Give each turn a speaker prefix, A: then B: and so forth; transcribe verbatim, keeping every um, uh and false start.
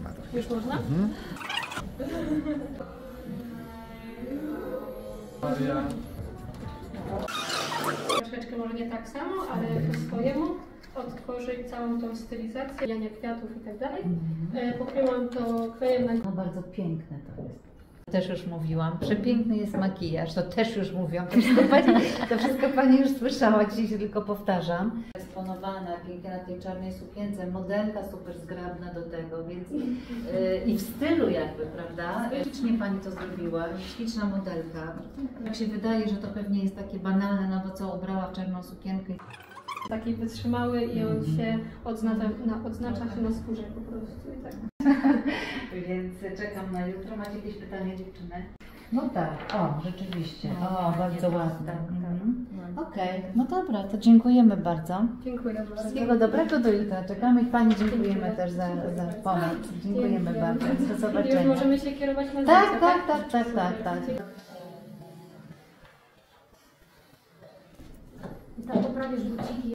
A: można. Tak.
B: Już można?
A: Mhm.
B: Troszeczkę może nie tak samo, ale po swojemu odtworzyć całą tą stylizację, jania kwiatów i tak dalej. Pokryłam to klejem na...
C: No bardzo piękne to jest. Też już mówiłam, przepiękny jest makijaż, to też już mówiłam, to wszystko Pani, to wszystko pani już słyszała, dzisiaj się tylko powtarzam. Eksponowana pięknie na tej czarnej sukience, modelka super zgrabna do tego, więc yy, i w stylu jakby, prawda? Ślicznie Pani to zrobiła, śliczna modelka. Jak się wydaje, że to pewnie jest takie banalne, no bo co, ubrała w czarną sukienkę.
B: Taki wytrzymały i on się odznacza, na, odznacza się na skórze po prostu i tak.
C: Więc czekam na jutro. Macie jakieś pytania, dziewczyny? No tak, o, rzeczywiście. O, bardzo ładne. Mhm. Okej, no dobra, to dziękujemy bardzo.
B: Dziękuję bardzo.
C: Wszystkiego dobrego do jutra. Czekamy i Pani dziękujemy też za, za pomoc. Dziękujemy
B: Dziękuję.
C: bardzo. Do
B: Już
C: zobaczenia.
B: możemy się kierować na
C: Tak,
B: zdjęcia,
C: tak, tak, tak, tak, tak.
D: Tak, poprawisz buciki.